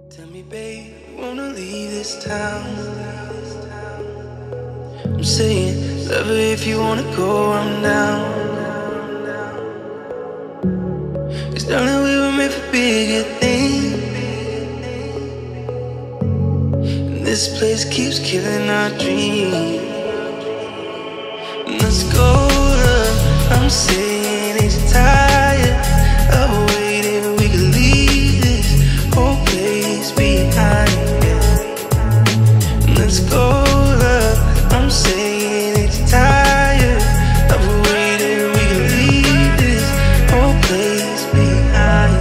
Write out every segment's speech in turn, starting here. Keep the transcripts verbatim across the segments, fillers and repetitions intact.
Tell me, babe, you wanna leave this town? I'm saying, love her if you wanna go, I'm down. Cause darling, we were meant for bigger things. And this place keeps killing our dreams. Let's go, love, I'm saying it's tired of waiting. We could leave this whole place behind. Let's go, love, I'm saying it's tired of waiting. We could leave this whole place behind.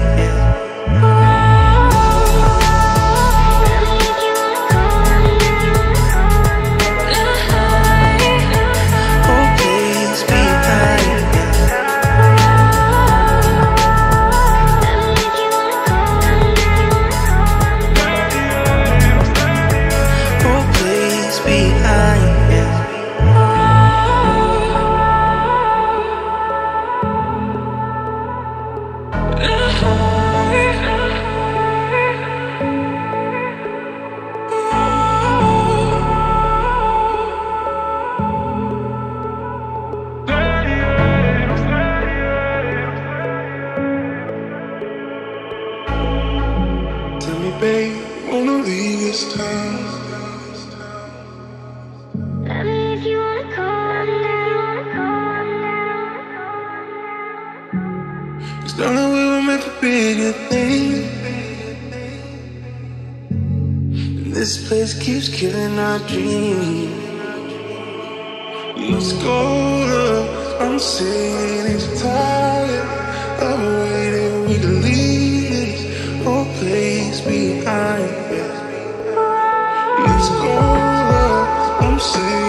Darling, we were meant for bigger things. And this place keeps killing our dreams. Let's go, love, I'm saying it's tired of waiting. We can leave this whole place behind. Let's go, love, I'm saying